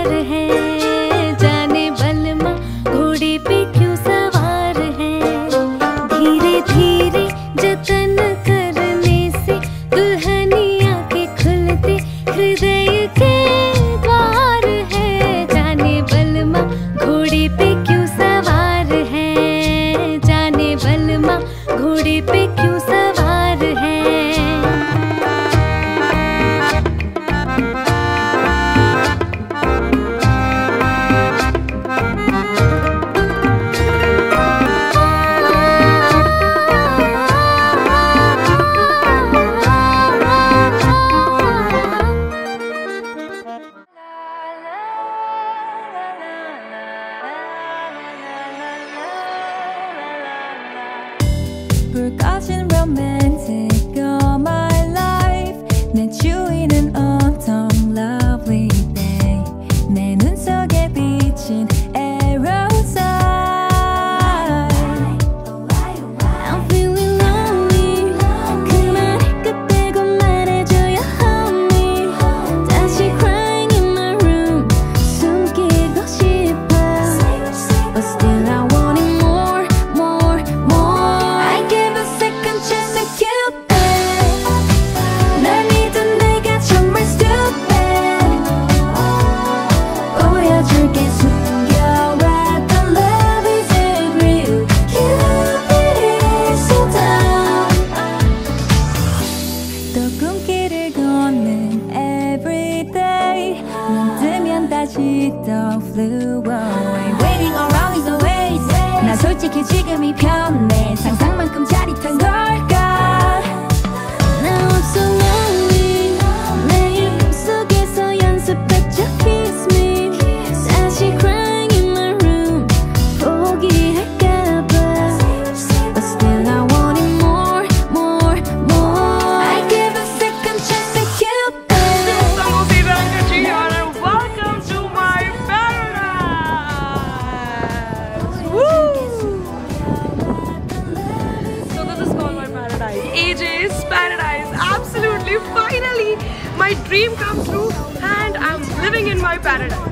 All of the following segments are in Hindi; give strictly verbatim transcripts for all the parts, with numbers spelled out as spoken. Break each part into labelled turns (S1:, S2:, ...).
S1: तैयार है, जाने बलमा घोड़े पे क्यों सवार है। धीरे धीरे जतन करने से दुल्हनिया के खुलते हृदय के द्वार है, जाने बलमा घोड़े पे क्यों सवार है, जाने बलमा घोड़े पे क्यों सवार है।
S2: Forgotten romantic all my life. Met you in an autumn lovely day. 내 눈 속에 비친 arrows eye. I'm feeling lonely. 그 말을 끝내고 말해줘요 honey. 다시 crying in my room. 숨기고 싶어. But still I want it more, more, more. I give a second chance to Cupid. 날 믿은 내가 정말 stupid. 보여줄게 숨겨왔던 love isn't real. Cupid is so down. 또 꿈길을 걷는 everyday. 눈 뜨면 다시 또 flew away. Waiting around is a waste. 나 솔직히 지금이 편해. 상상만큼 짜릿한 걸까. Now I'm so lonely. 매일 꿈속에서 연습했죠 kiss me. 다시 crying in my room. 포기할까봐. But still I want it more, more, more. I give a second chance to Cupid.
S3: Welcome to my paradise. Woo! So this is called my paradise. A J's paradise. Absolutely, finally, my dream comes true, and I'm living in my paradise.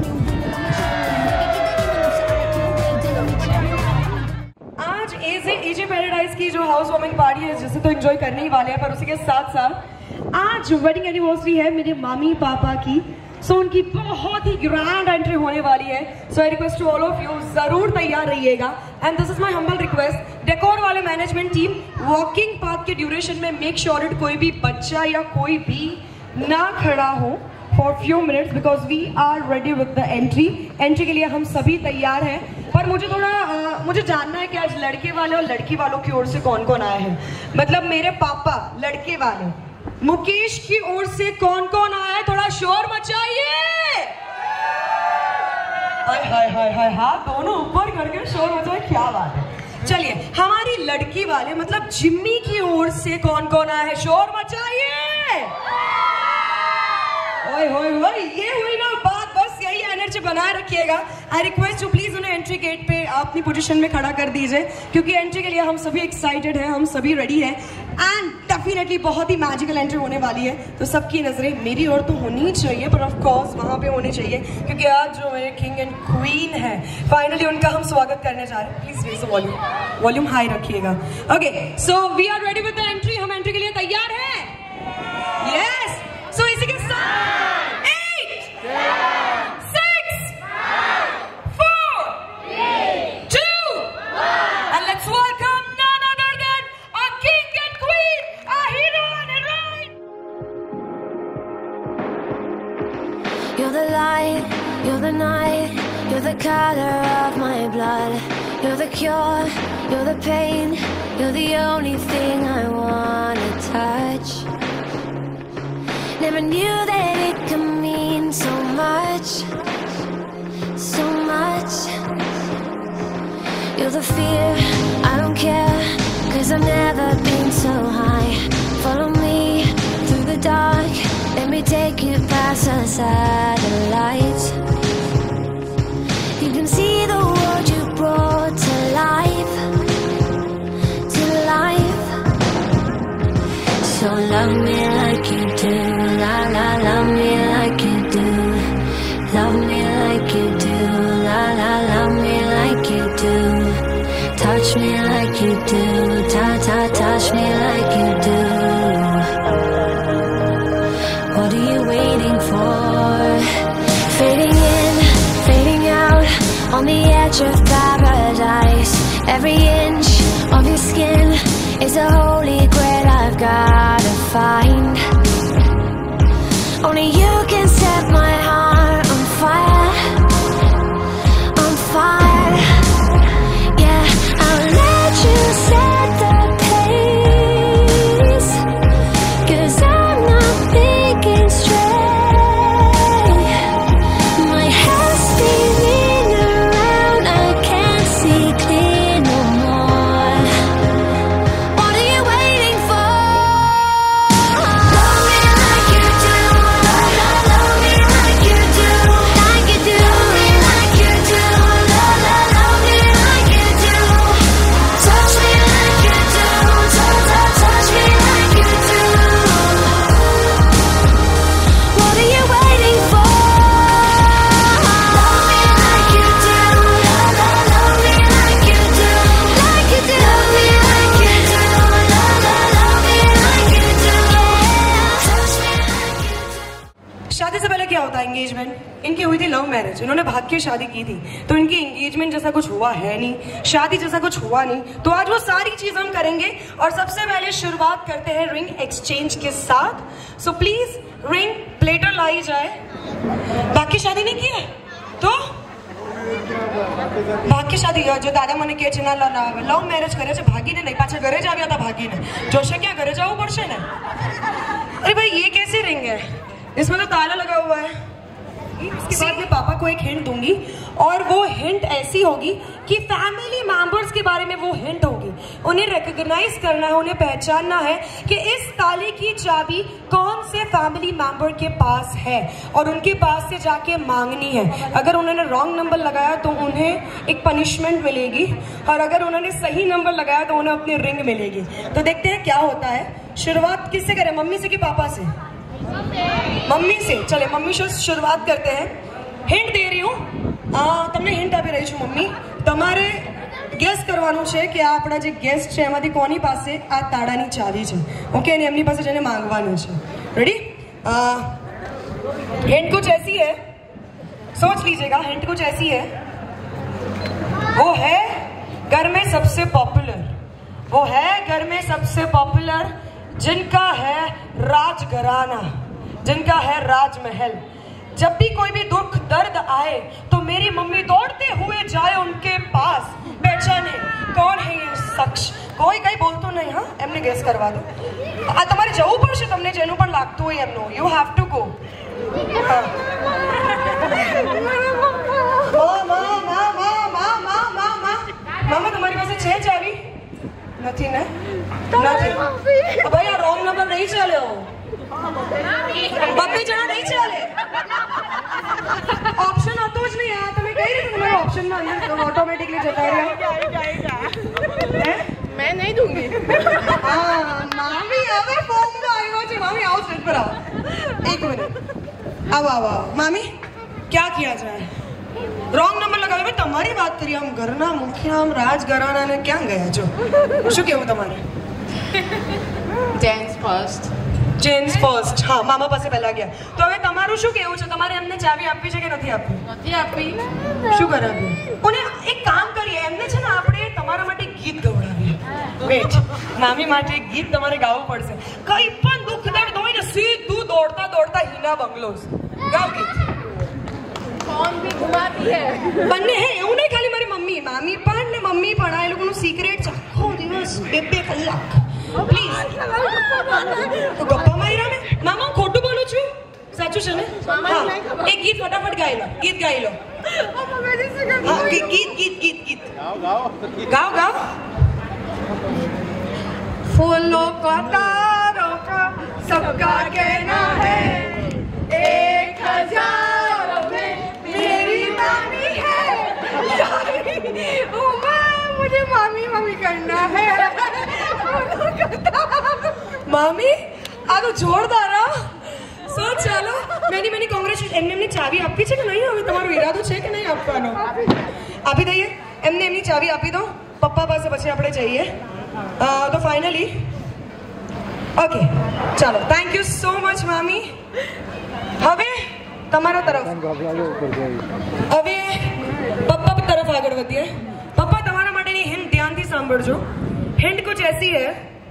S3: आज एजे एजे पैराडाइज की जो हाउस वार्मिंग पार्टी है जिसे तो एंजॉय करने ही वाले हैं, पर उसी के साथ साथ आज वेडिंग एनिवर्सरी है मेरे मम्मी पापा की। सो उनकी बहुत ही ग्रैंड एंट्री होने वाली है। So I request to all of you, जरूर तैयार रहिएगा। And this is my humble request, decor वाले मैनेजमेंट टीम वॉकिंग पाथ के ड्यूरेशन में मेक श्योर इट कोई भी बच्चा या कोई भी ना खड़ा हो for few minutes, because we are ready with the entry. Entry के लिए हम सभी तैयार हैं, पर मुझे थोड़ा आ, मुझे जानना है कि आज लड़के वाले और लड़की वालों की ओर से कौन कौन आए हैं। मतलब मेरे पापा लड़के वाले, मुकेश की ओर से कौन कौन आया है, थोड़ा शोर मचाइए। हाय हाय हाय हाय, हाथ दोनों ऊपर करके शोर मचाए, क्या बात है। चलिए हमारी लड़की वाले मतलब जिम्मी की ओर से कौन कौन आया है, शोर मचाइए। ओए होए होए, ये हुई ना बात, बस यही एनर्जी बनाए रखिएगा। आई रिक्वेस्ट यू प्लीज उन्हें एंट्री गेट पे अपनी पोजीशन में खड़ा कर दीजिए, क्योंकि एंट्री के लिए हम सभी एक्साइटेड हैं, हम सभी रेडी हैं। एंड डेफिनेटली बहुत ही मैजिकल एंट्री होने वाली है, तो सबकी नजरें मेरी ओर तो होनी चाहिए, पर ऑफ कोर्स वहां पे होनी चाहिए, क्योंकि आज जो मेरे किंग एंड क्वीन है, फाइनली उनका हम स्वागत करने जा रहे हैं। Please raise the volume, volume high रखिएगा। Okay, so we are ready with the entry. हम एंट्री के लिए तैयार हैं? यस। सो इसी के साथ
S1: You're the light, you're the night, you're the color of my blood. You're the cure, you're the pain, you're the only thing I wanna touch. Never knew that it could mean so much, so much. You're the fear, I don't care, cause I've never been so high. Follow me through the dark, let me take you past the satellites. You can see the world you brought to life, to life. So love me like you do, la la, love me like you do, love me like like you do. La la, love me like you do. Touch me like you do. Ta ta, touch me like you do. What are you waiting for? Fading in, fading out, on the edge of paradise. Every inch of your skin is a holy grail I've gotta find. Only you can set my heart on fire, on fire. Yeah, I'll let you set the pace, 'cause I'm not thinking straight. My head's spinning around, I can't see clear no more. What are you waiting for? Love me like you do. Love, love, love me like you do. Like you do. Love me like you do. Love, love, love me like you do. Touch me like you do. Touch, touch, touch me like you do. What are you waiting for? Love me like you do. Love, love, love me like you do. Like you do. Love me like you do. Love, love, love me like you do. Touch me like you do.
S3: शादी से पहले क्या होता है? एंगेजमेंट। इनकी हुई थी लव मैरिज, इन्होंने भाग के शादी की थी, तो इनकी एंगेजमेंट जैसा कुछ हुआ है नहीं, शादी जैसा कुछ हुआ नहीं। तो आज वो सारी चीज हम करेंगे और सबसे पहले शुरुआत करते हैं रिंग एक्सचेंज के साथ। सो प्लीज रिंग प्लेटर लाई जाए। बाकी शादी नहीं की है तो ભાગ્ય શાદી જો દાદા મને કહે છે ના લવ મેરેજ કરે છે, ભાગીને નહીં, પાછા ઘરે જ આવ્યા હતા ભાગીને, જોશે ક્યાં ઘરે જવું પડશે ને। अरे भाई ये कैसी रिंग है, इसमें तो ताला लगा हुआ है। इसके बाद मैं पापा को एक हिंट दूंगी और वो हिंट ऐसी होगी कि फैमिली मेंबर्स के बारे में वो हिंट होगी। उन्हें रिकॉग्नाइज करना है, उन्हें पहचानना है कि इस ताले की चाबी कौन से फैमिली मेंबर के पास है और उनके पास से जाके मांगनी है। अगर उन्होंने रॉन्ग नंबर लगाया तो उन्हें एक पनिशमेंट मिलेगी और अगर उन्होंने सही नंबर लगाया तो उन्हें अपनी रिंग मिलेगी। तो देखते हैं क्या होता है। शुरुआत किससे करें, मम्मी से कि पापा से? मम्मी से। चले मम्मी से शुरुआत करते हैं। हिंट दे रही हूँ, તમને હિન્ટ આપી રહી છું મમ્મી। તમારે ગેસ કરવાનું છે કે આ આપણા જે ગેસ્ટ છે એમાંથી કોની પાસે આ તાળાની ચાવી છે, ઓકે, અને એમની પાસે જઈને માંગવાનું છે। રેડી? हिंट कुछ ऐसी है, सोच लीजिएगा। हिंट कुछ ऐसी है, वो है घर में सबसे पॉपुलर, वो है घर में सबसे पॉपुलर, जिनका है राजघराना, जिनका है राजमहल। जब भी कोई भी दुख दर्द आए तो मेरी मम्मी दौड़ते हुए जाए उनके पास, पहचाने कौन है ये शख्स। કોઈ કઈ બોલતો નહીં, હા, એમને ગેસ કરવા દો। આ તમારે જવું પડશે, તમને જેનું પણ લાગતું હોય એમનું, યુ હેવ ટુ ગો। મામા તમારી પાસે છે ચાવી? નથી ને? નથી। ભાઈ આ રોંગ નંબર નહીં ચાલ્યો, બબ્બે જણા નહીં ચાલે। ઓપ્શન હતો જ નહીં, આ તમે કઈ રીતે તમારા ઓપ્શનમાં અંદર ઓટોમેટિકલી જતા રહ્યા?
S4: मैं नहीं दूंगी।
S3: हाँ, मामी હવે ફોર્મ તો આવ્યો છે। મામી आओ सेट पर आओ, एक मिनट, आओ आओ आओ। मामी क्या किया जाए? रॉन्ग नंबर लगावे। मैं તમારી વાત કરી, આમ ઘરના મુખિયા, આમ રાજઘરાનાને ક્યાં ગયા છો? શું કેવું તમારે?
S4: Gents first.
S3: Gents first. હા, મામા પાસે પહેલા ગયા। તો હવે તમારું શું કેવું છે? તમારે એમને ચાવી આપવી છે કે નથી આપવી?
S4: નથી આપી।
S3: શું કરાવ્યું? કોને? એક કામ કરીએ, એમને છે ને આપણે તમારા માટે ગીત ગવડાવીએ। વેટ, મામી માટે એક ગીત તમારે ગાવું પડશે। કઈ પણ દુઃખ દર્દ હોય ને, સીધું દોડતા દોડતા હિના બંગલોઝ ગાવ ગીત।
S4: कौन भी घुमाती है?
S3: બંને હે, એવું નહીં ખાલી મારી મમ્મી, મામી પણ ને મમ્મી પણ, આ એ લોકોનું સિક્રેટ છે। આખો દિવસ બે બે કલાક પ્લીઝ તો ગપ્પા માર્યા ને। મામા હું ખોટું બોલું છું? સાચું છે ને? હા, એક ગીત ફટાફટ ગાઈ લો, ગીત ગાઈ લો। हाँ, गीत गीत गीत गीत गीत गाओ गाओ गाओ गाओ। फूलों का तारों का सबका कहना है, एक हजार में मेरी मामी है। मुझे मामी मामी करना है। मामी आ तो जोरदार। સો ચાલો, મેની મેની કોંગ્રેચ્યુલેશન। એમને એમની ચાવી આપી છે કે નહીં? હવે તમારો ઈરાદો ઈરાદો છે કે નહીં આપવાનો? આપી દઈએ એમને એમની ચાવી આપી દો પપ્પા પાસે, પછી આપણે જઈએ. તો ફાઇનલી ઓકે ચાલો, થેન્ક યુ સો મચ મામી. હવે તમારા તરફ, હવે પપ્પા તરફ આગળ વધીએ. પપ્પા તમારા માટેની હિન્ટ ધ્યાનથી સાંભળજો. हिंट कुछ ऐसी है,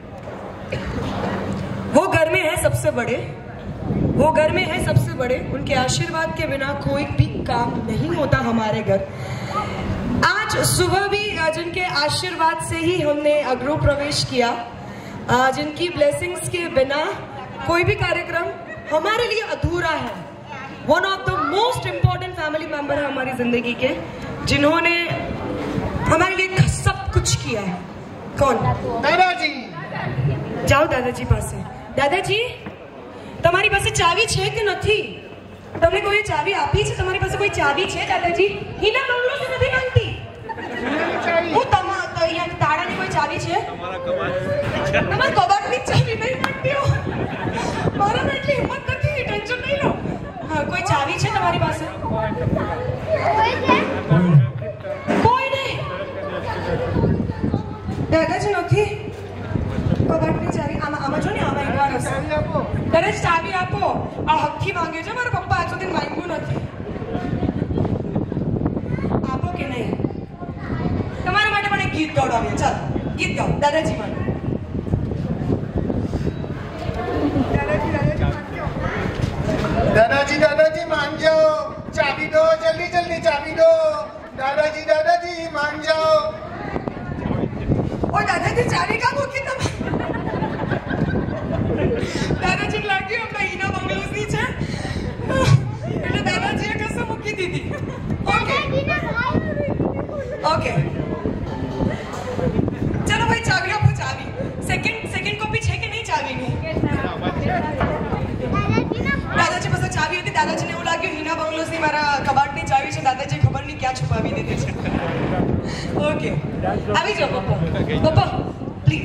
S3: वो घर में है सबसे बड़े, वो घर में है सबसे बड़े, उनके आशीर्वाद के बिना कोई भी काम नहीं होता हमारे घर. आज सुबह भी जिनके आशीर्वाद से ही हमने गृह प्रवेश किया, जिनकी ब्लेसिंग्स के बिना कोई भी कार्यक्रम हमारे लिए अधूरा है. One of the most important family member है हमारी जिंदगी के, जिन्होंने हमारे लिए सब कुछ किया है. कौन?
S5: दादाजी.
S3: जाओ दादाजी પાસે. દાદાજી તમારી પાસે ચાવી છે કે નથી? તમને કોઈ ચાવી આપી છે? તમારી પાસે કોઈ ચાવી છે દાદાજી? હિના બંગલો से નથી માંગતી. હું તમારા અહીંયા તાળાની કોઈ ચાવી છે? તમારા કબાટની ચાવી નહીં માંગતી હું. મારામાં એટલી હિંમત નથી, ટેન્શન નહીં લો. હા, કોઈ ચાવી છે તમારી પાસે? કોઈ નહીં. દાદાજી નથી. કબાટની ચાવી આમાં આમાં જો ને, આમાં એકવાર હશે. દાદાજી ચાવી આપો. આ હક્કી માંગે છે, મારા પપ્પા આજ સુધી માંગ્યું નથી. આપો કે નહીં? તમારા માટે પણ એક ગીત ગવડાવીએ. ચાલો ગીત ગાઓ દાદાજી માટે.
S5: दादाजी दादाजी मान जाओ, चाबी दो, जल्दी जल्दी चाबी दो. दादाजी दादाजी मान जाओ.
S3: और दादाजी चावी का મૂકી તમે? દાદાજી લાગ્યું આપણે હીના બંગલોસની છે એટલે દાદાજીએ કશું મૂકી દીધી. ઓકે ઓકે ચલો ભાઈ, ચાવી આપો. ચાવી સેકન્ડ સેકન્ડ કોપી છે કે નહીં ચાવીની? દાદાજી પાસે ચાવી હતી. દાદાજીને એવું લાગ્યું હીના બંગલોસની મારા કબાટની ચાવી છે, દાદાજીએ ખબર નહીં ક્યાં છુપાવી દીધી છે. ઓકે આવી જાઓ પપ્પા. પપ્પા પ્લીઝ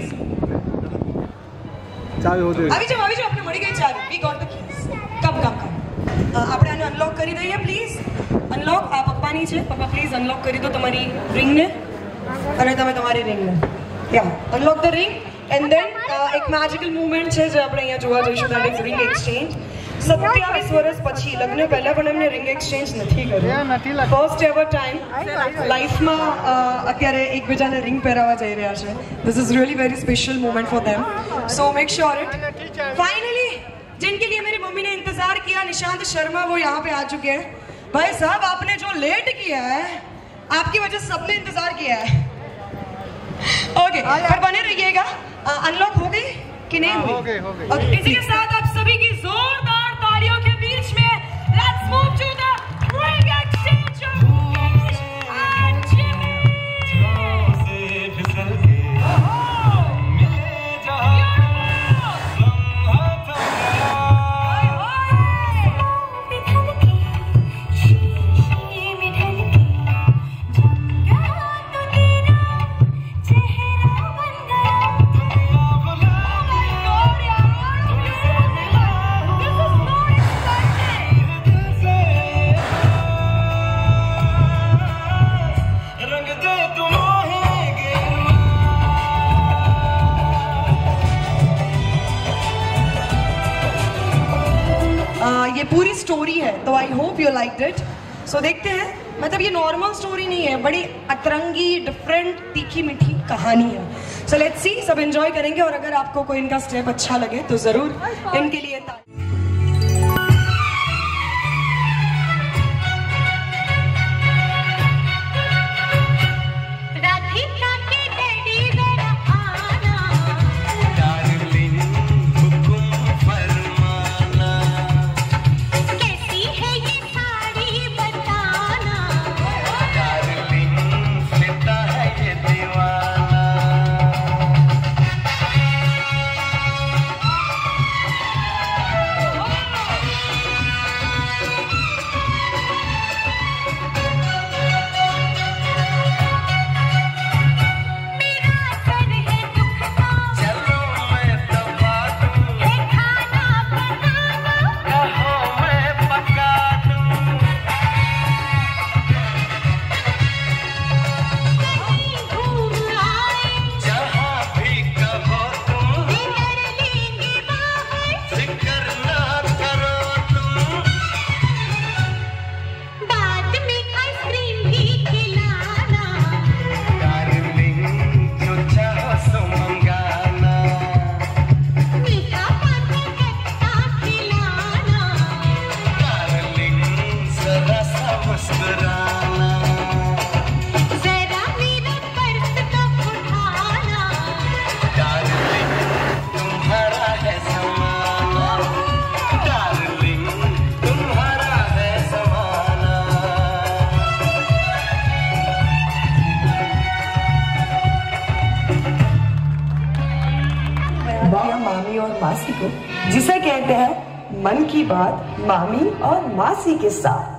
S5: ચાવી હોતી.
S3: આવી જાઓ આવી જાઓ, આપણે મળી ગઈ ચાવી. We got the keys. Come come come. આપણે આને અનલોક કરી દઈએ પ્લીઝ. અનલોક આ પપ્પાની છે. પપ્પા પ્લીઝ અનલોક કરી દો તમારી રિંગને, અને તમે તમારી રિંગને. યા unlock the ring and then એક મેજિકલ મૂવમેન્ટ છે જે આપણે અહીંયા જોવા જઈશું, દેટ ઇઝ રિંગ એક્સચેન્જ. સત્યાવીસ વર્ષ પછી લગ્ન પહેલા પણ એમને રિંગ એક્સચેન્જ નથી કર્યું. ફર્સ્ટ એવર ટાઈમ લાઈફમાં અત્યારે એકબીજાને રિંગ પહેરાવા જઈ રહ્યા છે. This is really very special moment for them, so make sure it. Finally जिनके लिए मेरी मम्मी ने इंतजार किया, निशांत शर्मा, वो यहाँ पे आ चुके हैं. भाई साहब आपने जो लेट किया है, आपकी वजह से सबने इंतजार किया है. ओके पर बने रहिएगा. अनलॉक हो गई कि नहीं हुई?
S5: हो गई हो गई.
S3: ओके इसी के साथ आप सभी की जोरदार तालियों के बीच में let's move to the ring exchange of Mukesh and Jimmy. ये पूरी स्टोरी है, तो I hope you liked it. So देखते हैं. मतलब ये नॉर्मल स्टोरी नहीं है, बड़ी अतरंगी, डिफरेंट, तीखी मीठी कहानी है. सो लेट्स सी, सब एंजॉय करेंगे. और अगर आपको कोई इनका स्टेप अच्छा लगे तो जरूर इनके लिए को, जिसे कहते हैं मन की बात मामी और मासी के साथ।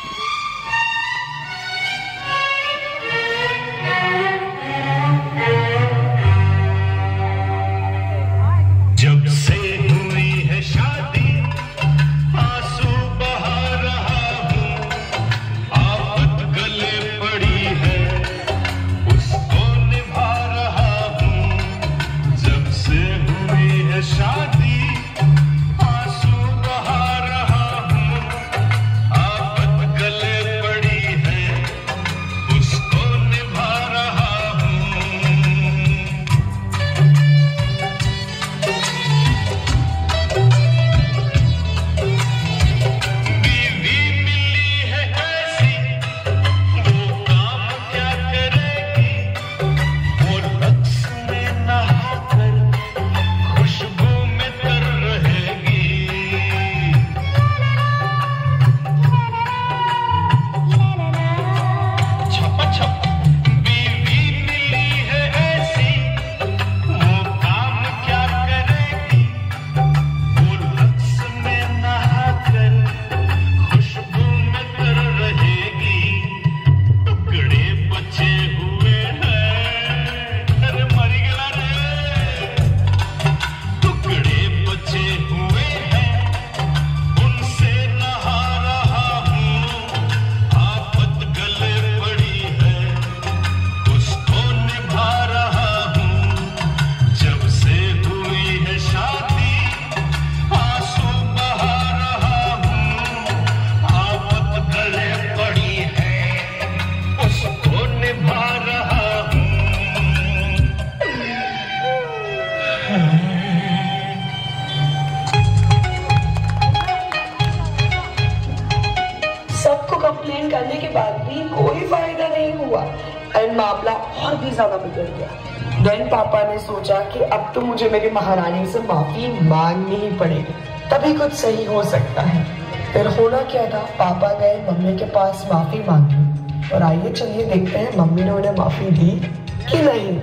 S6: जब से हुई है शादी आंसू बहा रहा हूँ, आफत गले पड़ी है उसको निभा रहा हूँ। जब से हुई है शादी आंसू बहा रहा हूँ, आफत गले पड़ी है उसको निभा रहा हूँ।
S3: सबको कंप्लेन करने के बाद भी कोई फायदा नहीं हुआ एंड मामला और भी ज्यादा बिगड़ गया। देन पापा ने सोचा कि अब तो मुझे मेरी महारानी से माफी मांगनी ही पड़ेगी, तभी कुछ सही हो सकता है। फिर होना क्या था, पापा गए मम्मी के पास माफी मांगी और आइए चलिए देखते हैं मम्मी ने उन्हें माफी दी कि नहीं।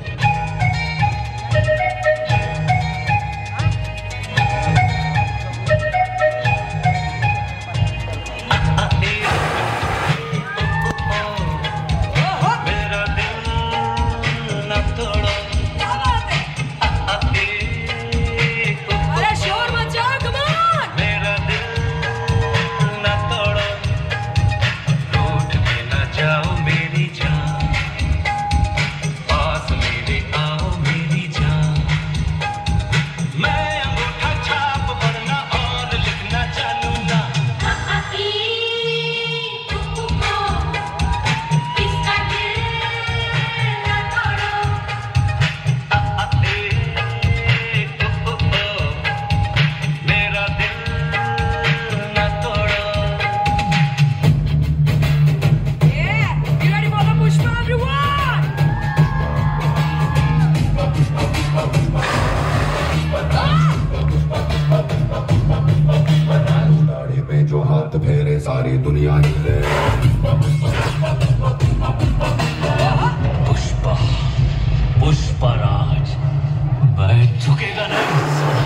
S7: फेरे सारी दुनिया हिले।
S6: पुष्पा पुष्पराज बैठ झुकेगा नहीं।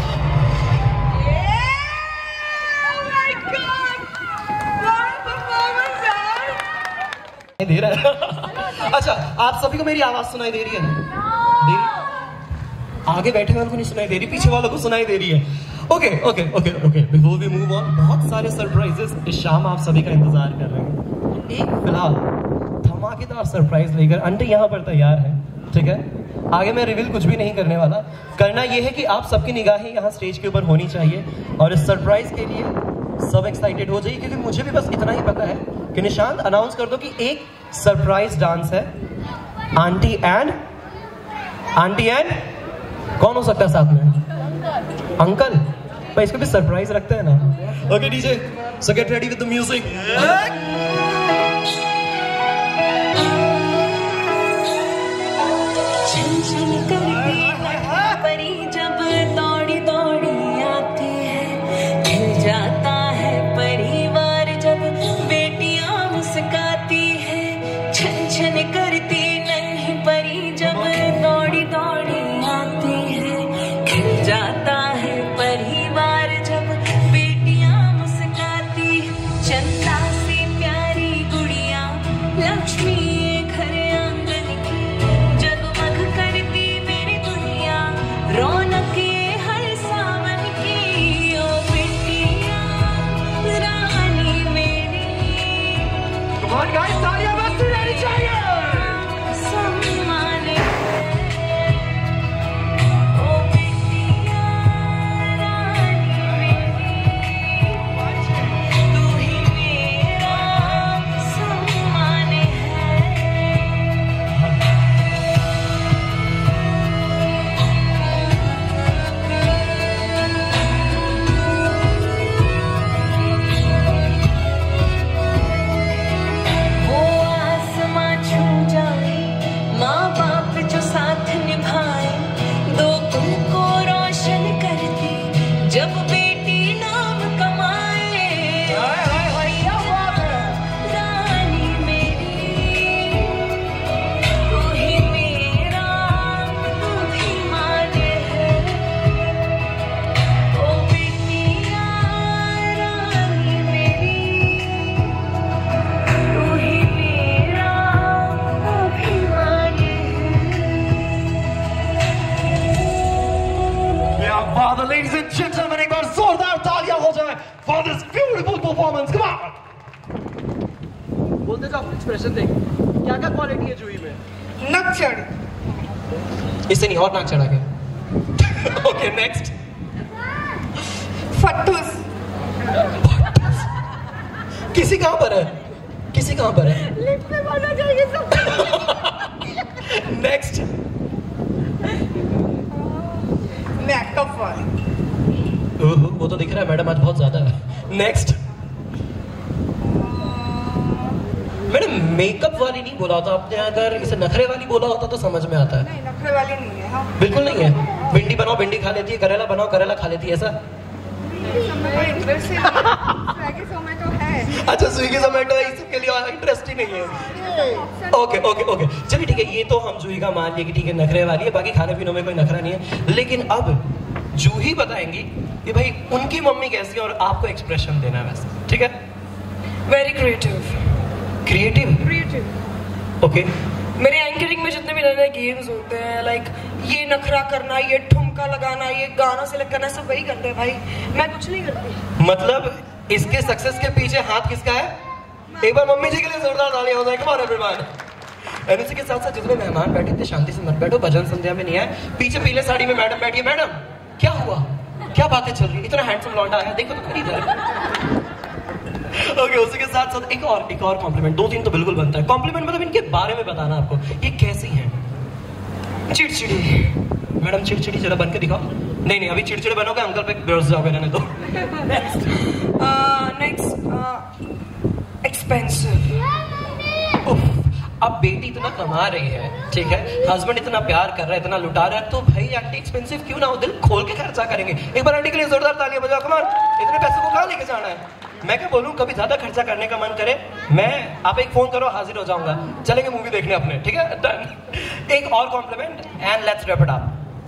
S8: दे रहा है। अच्छा, आप सभी को मेरी आवाज सुनाई दे रही है ना? दे रही? आगे बैठे वालों को नहीं सुनाई दे रही, पीछे वालों को सुनाई दे रही है। Okay okay okay okay before we move on, बहुत सारे सरप्राइजेस इस शाम आप सभी का इंतजार कर रहे हैं। एक फिलहाल धमाकेदार सरप्राइज लेकर आंटी यहाँ पर तैयार है, ठीक है? आगे मैं रिवील कुछ भी नहीं करने वाला। करना यह है कि आप सबकी निगाहें यहाँ स्टेज के ऊपर होनी चाहिए और इस सरप्राइज के लिए सब एक्साइटेड हो जाइए, क्योंकि मुझे भी बस इतना ही पता है कि निशांत अनाउंस कर दो कि एक सरप्राइज डांस है। आंटी एंड आंटी एंड कौन हो सकता है साथ में? अंकल। भाई इसको भी सरप्राइज रखते हैं ना। Okay DJ, so get ready with the music.
S2: परी जब दौड़ी दौड़ी आती है, खिल जाता है परिवार जब बेटियां मुस्काती है। छन छन करती नहीं परी जब दौड़ी दौड़ी आती है, खिल जाता है परिवार लक्ष्मी घर आंगन की जगमग करती मेरी दुनिया रौनक ये हर सावन की ओ बिटिया रानी मेरी
S8: Come on guys, तालियां बजती रहनी चाहिए।
S2: सम्मान है ओ बिटिया रानी मेरी तू ही मेरा सम्मान है। वो आसमां छू जाए माँ बाप जो साथ निभाए दो कुल को रोशन करती जब बेटी नाम कमाए रानी मेरी तू ही मेरा अभिमान है ओ बेटिया रानी मेरी तू ही मेरा अभिमान है।
S8: Yeah, father, ladies and gentlemen, एक बार जोरदार तालियां हो जाए for this beautiful performance. Come on. बोलते जाओ अपने एक्सप्रेशन देख क्या क्या क्वालिटी है जूही में।
S3: नक चढ़
S8: इससे नहीं और नाक चढ़ा के। Okay next.
S3: फट्टूस
S8: किसी कहाँ पर है किसी कहाँ पर है
S3: लिप में बना जाएगी सब।
S8: नेक्स्ट।
S3: मेकअप वाली
S8: वो तो दिख रहा है मैडम आज बहुत ज्यादा है। नेक्स्ट। मैडम मेकअप वाली नहीं बोला होता आपने, अगर इसे नखरे वाली बोला होता तो समझ में आता है।
S3: नहीं नखरे वाली नहीं है। हाँ
S8: बिल्कुल नहीं है। भिंडी बनाओ भिंडी खा लेती है, करेला बनाओ करेला खा लेती है, ऐसा।
S3: इंटरेस्ट है स्विगी जोमेटो है।
S8: अच्छा स्विगी जोमेटो है, इसके लिए इंटरेस्ट ही नहीं है। ओके ओके ओके चलिए ठीक है, ये तो हम जूही का मान लिए कि ठीक है नखरे वाली है, बाकी खाने पीने में कोई नखरा नहीं है। लेकिन अब जूही बताएंगी कि भाई उनकी मम्मी कैसी है और आपको एक्सप्रेशन देना है वैसे, ठीक है।
S3: Very creative
S8: creative
S3: creative
S8: okay.
S3: मेरे एंकरिंग में जितने भी नए नए गेम्स होते हैं लाइक ये नखरा करना, ये ठुमका लगाना, ये गाना सिलेक्ट करना, सब वही करते हैं भाई, मैं कुछ नहीं करती।
S8: मतलब इसके सक्सेस के पीछे हाथ किसका है? एक बार मम्मी जी के लिए जोरदार तालियां हो जाए। कमाल एवरीवन। एंड इसी के साथ साथ जितने मेहमान बैठे थे शांति से मत बैठो, भजन संध्या में नहीं आए। पीछे पीले साड़ी में मैडम बैठी है। मैडम क्या हुआ, क्या बातें चल रही, इतना हैंडसम लौंडा आया, देखो तो खरीद है। ओके उसी के साथ साथ एक और एक और कॉम्प्लीमेंट, दो तीन तो बिल्कुल बनता है। कॉम्प्लीमेंट मतलब इनके बारे में बताना आपको, ये कैसी हैं?
S3: चिड़चिड़ी।
S8: मैडम चिड़चिड़ी जरा बन के दिखाओ। नहीं नहीं अभी चिड़चिड़े बनोगे अंकल पे बेरोज जाओगे, रहने दो।
S3: Next expensive.
S8: अब बेटी इतना कमा रही है, ठीक है, हस्बैंड इतना प्यार कर रहा है, इतना लुटा रहा है, तो भाई आंटी एक्सपेंसिव क्यों ना हो, दिल खोल के खर्चा करेंगे। एक बार आंटी के लिए जोरदार तालियां बजाओ। कमाल, इतने पैसे को कहाँ लेके जाना है? मैं क्या बोलूं, कभी ज्यादा खर्चा करने का मन करे, मैं आप एक फोन करो हाजिर हो जाऊंगा, चलेंगे मूवी देखने अपने, ठीक है डन। एक और compliment and let's wrap it up.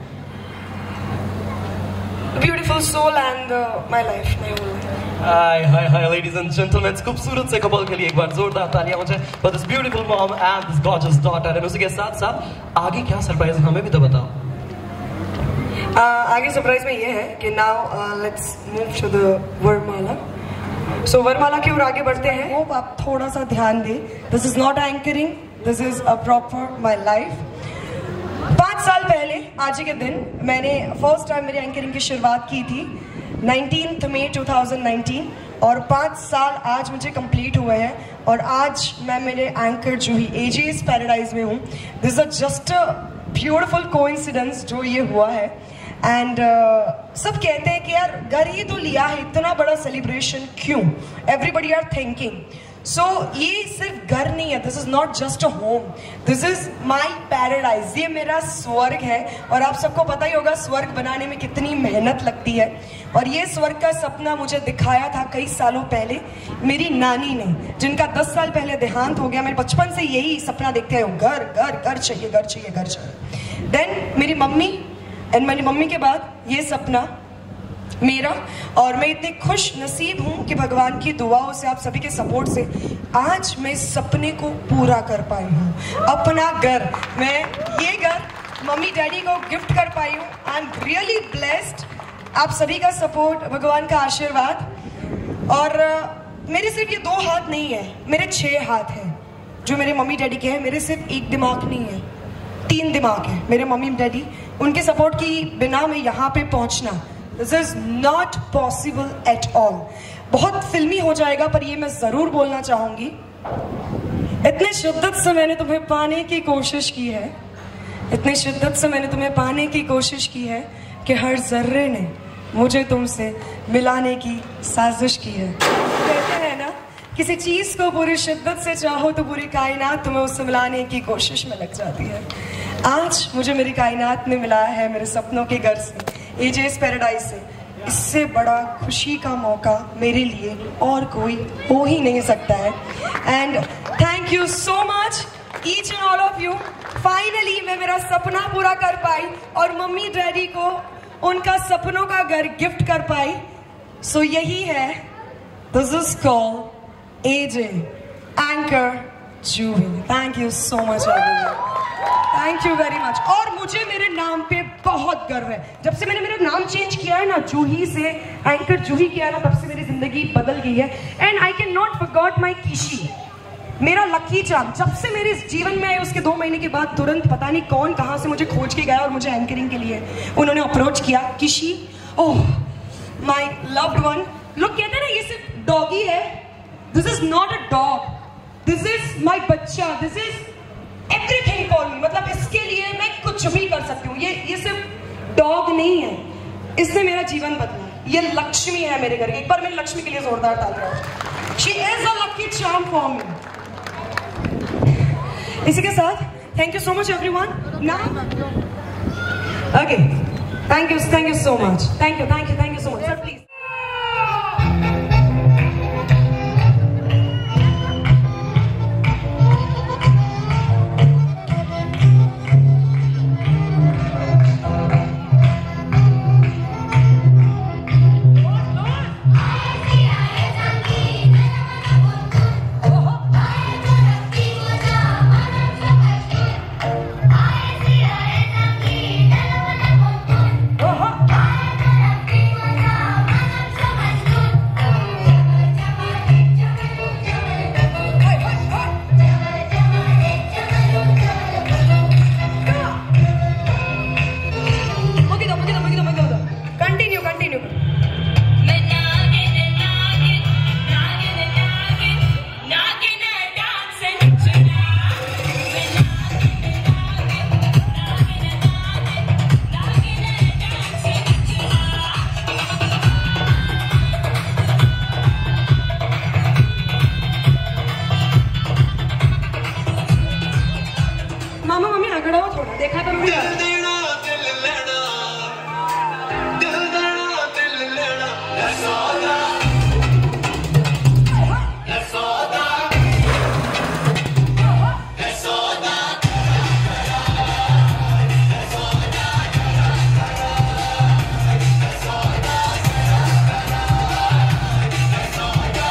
S3: Beautiful soul and my life, my whole life.
S8: Hi hi hi ladies and gentleman, खूबसूरत से कपल के लिए एक बार जोरदार तालियां हो जाए for this beautiful mom and this gorgeous daughter. And उसी के साथ साथ आगे क्या सरप्राइज हमें भी तो बताओ।
S3: uh, आगे सरप्राइज में ये है कि now let's move to the varmala. So वरमाला की ओर आगे बढ़ते हैं। होप आप थोड़ा सा ध्यान दें, this is not anchoring, this is a proper my life. पाँच साल पहले आज ही के दिन मैंने फर्स्ट टाइम मेरी एंकरिंग की शुरुआत की थी nineteenth May two thousand nineteen, और पाँच साल आज मुझे कंप्लीट हुए हैं और आज मैं मेरे एंकर जूही एजेस पैराडाइज में हूँ। This is just a beautiful coincidence जो ये हुआ है। एंड uh, सब कहते हैं कि यार घर ही तो लिया है, इतना बड़ा सेलिब्रेशन क्यों? Everybody are thinking. सो ये सिर्फ घर नहीं है, this is not just a home, this is my paradise, ये मेरा स्वर्ग है। और आप सबको पता ही होगा स्वर्ग बनाने में कितनी मेहनत लगती है। और ये स्वर्ग का सपना मुझे दिखाया था कई सालों पहले मेरी नानी ने, जिनका दस साल पहले देहांत हो गया। मैं बचपन से यही सपना देखते हैं, घर घर घर चाहिए, घर चाहिए, घर चाहिए। देन मेरी मम्मी, एंड मेरी मम्मी के बाद ये सपना मेरा, और मैं इतनी खुश नसीब हूँ कि भगवान की दुआओं से, आप सभी के सपोर्ट से आज मैं इस सपने को पूरा कर पाई हूँ। अपना घर, मैं ये घर मम्मी डैडी को गिफ्ट कर पाई हूँ। I am really blessed. आप सभी का सपोर्ट, भगवान का आशीर्वाद। और uh, मेरे सिर्फ ये दो हाथ नहीं है, मेरे छह हाथ हैं जो मेरे मम्मी डैडी के हैं। मेरे सिर्फ एक दिमाग नहीं है, तीन दिमाग है मेरे मम्मी डैडी। उनके सपोर्ट की बिना मैं यहाँ पे पहुँचना, this is not possible at all. बहुत फिल्मी हो जाएगा पर ये मैं ज़रूर बोलना चाहूँगी। इतने शिद्दत से मैंने तुम्हें पाने की कोशिश की है, इतनी शिद्दत से मैंने तुम्हें पाने की कोशिश की है कि हर जर्रे ने मुझे तुमसे मिलाने की साजिश की है। कहते हैं ना, किसी चीज़ को पूरी शिद्दत से चाहो तो पूरी कायनात तुम्हें उससे मिलाने की कोशिश में लग जाती है। आज मुझे मेरी कायनात ने मिलाया है मेरे सपनों के घर से, एजेस पैराडाइज से। इससे बड़ा खुशी का मौका मेरे लिए और कोई हो ही नहीं सकता है। And thank you so much each and all of you. Finally मैं मेरा सपना पूरा कर पाई और मम्मी डैडी को उनका सपनों का घर गिफ्ट कर पाई। सो so, यही है, this is called AJ anchor Juhi. Thank you so much, thank you very much. और मुझे मेरे नाम पे बहुत गर्व है। जब से मैंने मेरा नाम चेंज किया है ना, जूही से एंकर जूही किया है ना, तब से मेरी जिंदगी बदल गई है। And I can not forgot my Kishi, मेरा लकी चार्म। जब से मेरे जीवन में आए उसके दो महीने के बाद तुरंत पता नहीं कौन कहाँ से मुझे खोज के गया और मुझे एंकरिंग के लिए उन्होंने अप्रोच किया। Kishi, oh my loved one. लोग कहते हैं ना ये सिर्फ डॉगी है, this is not a dog, this is my बच्चा, this is everything for me. मतलब इसके लिए मैं कुछ भी कर सकती हूँ। ये ये सिर्फ डॉग नहीं है, इसने मेरा जीवन बदला। ये लक्ष्मी है मेरे घर की। एक बार मैं लक्ष्मी के लिए जोरदार तालियां। She is a lucky charm for me. इसी के साथ thank you so much everyone. Okay, thank you thank you so much, thank you thank you thank you so much. Sir please. देखा तो दिल देना दिल लेना, दिल देना दिल लेना, है सौदा, है सौदा, है सौदा, है सौदा, है सौदा, है सौदा।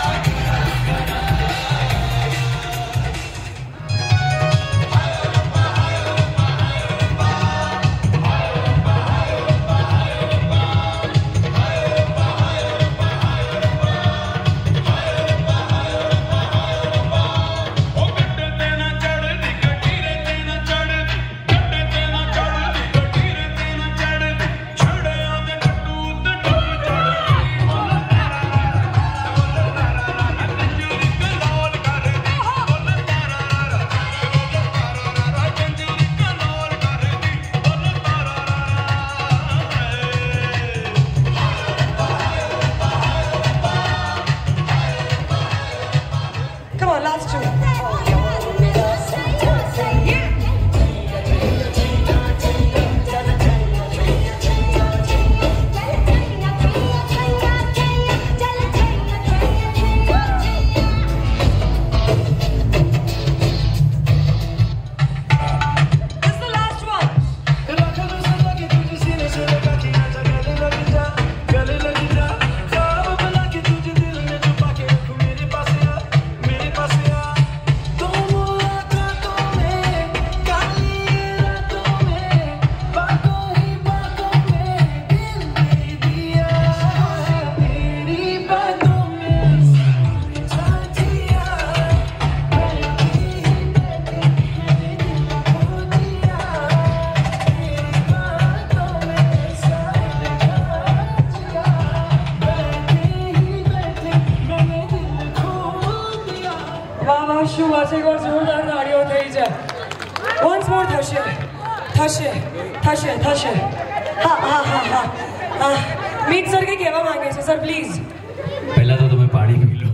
S3: थशे once more थशे थशे थशे थशे हाँ हाँ हाँ हाँ हाँ मीत सर के केवा मांगे છે સર પ્લીઝ
S9: પહેલા તો તમે પાણી પી લો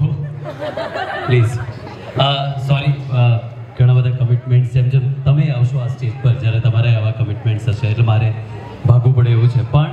S9: પ્લીઝ સોરી ઘણા બધા કમિટમેન્ટ્સ જેમ જેમ તમે આવશો આ સ્ટેજ પર જ્યારે તમારે આવા કમિટમેન્ટ્સ હશે એટલે મારે ભાગવું પડે એવું છે પણ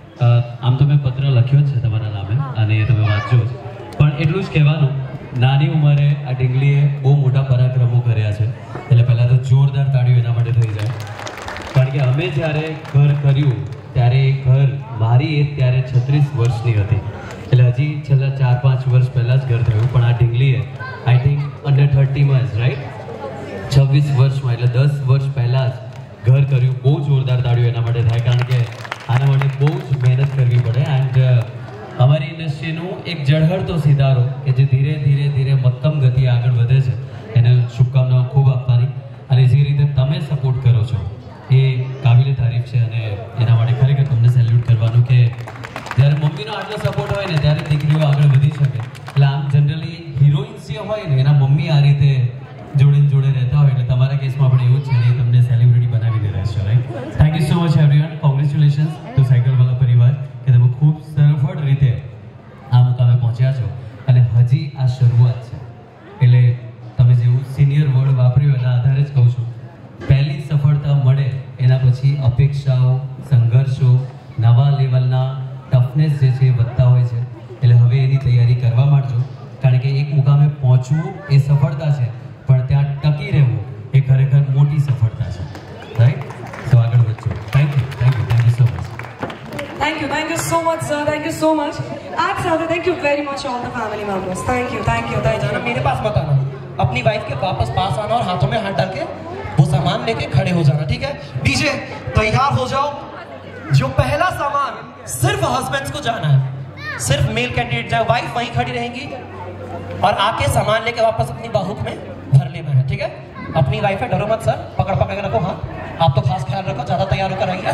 S9: આમ તો મેં પત્ર લખ્યો જ છે તમારા નામે અને એ તમે વાંચજો જ પણ એટલું જ કહેવાનું નાની ઉંમરે આ ઢીંગલીએ બહુ મોટા પરાક્રમો કર્યા છે એટલે પહેલાં તો જોરદાર તાળીઓ એના માટે થઈ જાય કારણ કે અમે જ્યારે ઘર કર્યું ત્યારે એ ઘર મારી એજ ત્યારે છત્રીસ વર્ષની હતી એટલે હજી છેલ્લા ચાર પાંચ વર્ષ પહેલાં જ ઘર થયું પણ આ ઢીંગલીએ આઈ થિંક અંડર થર્ટીમાં જ રાઈટ છવ્વીસ વર્ષમાં એટલે દસ વર્ષ પહેલાં જ ઘર કર્યું બહુ જોરદાર તાળીઓ એના માટે થાય કારણ કે આના માટે બહુ જ મહેનત કરવી પડે એન્ડ અમારી ઇન્ડસ્ટ્રીનું એક ઝળહળતો સિતારો કે જે ધીરે ધીરે ધીરે મક્કમ ગતિએ આગળ વધે છે એને શુભકામનાઓ ખૂબ આપવાની અને જે રીતે તમે સપોર્ટ કરો છો એ કાબિલે તારીફ છે અને એના માટે ખરેખર તમને સેલ્યુટ કરવાનું કે જ્યારે મમ્મીનો આટલો સપોર્ટ હોય ને ત્યારે દીકરીઓ આગળ વધી શકે એટલે આમ જનરલી હિરોઈન્સ જે હોય ને એના મમ્મી આ રીતે જોડે જોડે રહેતા હોય એટલે તમારા કેસમાં પણ એવું જ છે ને એ તમને સેલિબ્રિટી બનાવી દે રહેશે right thank you so much everyone congratulations to સાયકલવાલા પરિવાર કે તમે ખૂબ સફળ રીતે આ મુકામે પહોંચ્યા છો અને હજી આ શરૂઆત છે એટલે તમે જેવું સિનિયર વર્ડ વાપર્યું એના આધારે જ કહું છું પહેલી સફળતા મળે એના પછી અપેક્ષાઓ સંઘર્ષો નવા લેવલના ટફનેસ જે છે એ વધતા હોય છે એટલે હવે એની તૈયારી કરવા માંડજો કારણ કે એક મુકામે પહોંચવું એ સફળતા છે પણ ત્યાં ટકી રહેવું એ ખરેખર મોટી સફળતા છે રાઈટ તો આગળ વધજો thank you thank you thank you so much
S3: Thank you, thank you so much, sir. Thank you so much. आप साथ thank you very much all the family members. Thank you, thank you, thank you.
S8: मेरे पास मत आना अपनी वाइफ के वापस पास आना और हाथों में हाथ डाल के वो सामान लेके खड़े हो जाना ठीक है डीजे तैयार हो जाओ जो पहला सामान सिर्फ हस्बैंड्स को जाना है सिर्फ मेल कैंडिडेट जाए वाइफ वहीं खड़ी रहेगी और आके सामान लेके वापस अपनी बाहुक में भर लेना है ठीक है अपनी वाइफ है डरो मत सर पकड़ पकड़ के रखो हाँ आप तो खास ख्याल रखो ज्यादा तैयार होकर आइए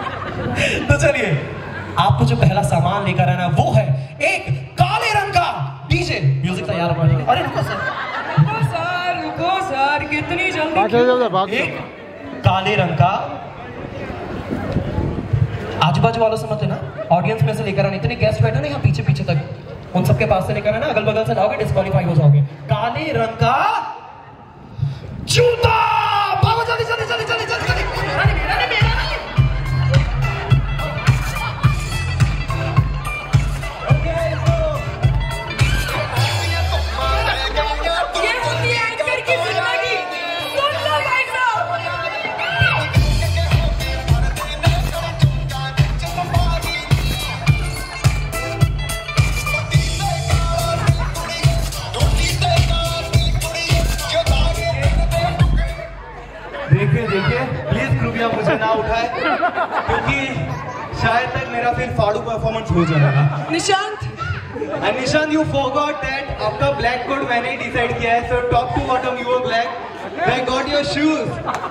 S8: तो चलिए आपको जो पहला सामान लेकर आना है वो है एक काले रंग का डीजे म्यूजिक तैयार होना है अरे रुको सर
S3: रुको सर रुको सर कितनी जल्दी
S8: एक काले रंग का आजू बाजू वालों से मत लेना ऑडियंस में से लेकर आना इतने गेस्ट बैठे ना यहाँ पीछे पीछे तक उन सबके पास से लेकर आना अगल बगल से लाओगे डिस्क्वालीफाई हो जाओगे काले रंग का जूता भागो जल्दी जल्दी जल्दी जल्दी जल्दी जल्दी
S5: देखिए देखिए प्लीज कृपया मुझे ना उठाए क्योंकि शायद तक मेरा फिर फाड़ू परफॉर्मेंस हो जाएगा
S3: Nishant
S5: and Nishant you forgot that आपका ब्लैक कोट मैंने ही डिसाइड किया है so top to bottom you are black I got your shoes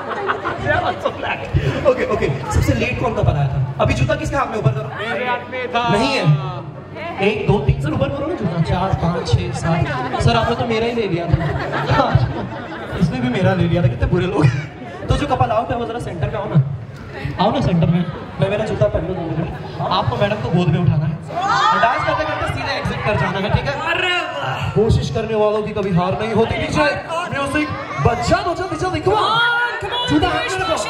S8: okay okay सबसे लेट कौन था बनाया था अभी जूता किसके हाथ में ऊपर करो
S5: मेरे हाथ में था
S8: नहीं है एक दो तीन सर ऊपर करो ना जूता चार पाँच छः सात सर आपने तो मेरा ही ले लिया था इसने भी मेरा ले लिया था कितने बुरे लोग तो जो कपल आउट है वो जरा सेंटर में आओ ना आओ ना सेंटर में मैं मेरा जूता पहन लूँ आपको मैडम को गोद में उठाना है डांस करते करते सीधे एग्जिट कर जाना है ठीक है कोशिश करने वालों की कभी हार नहीं होती नीचे म्यूजिक बच्चा तो जल्दी जल्दी कम ऑन जूता हाथ में रखो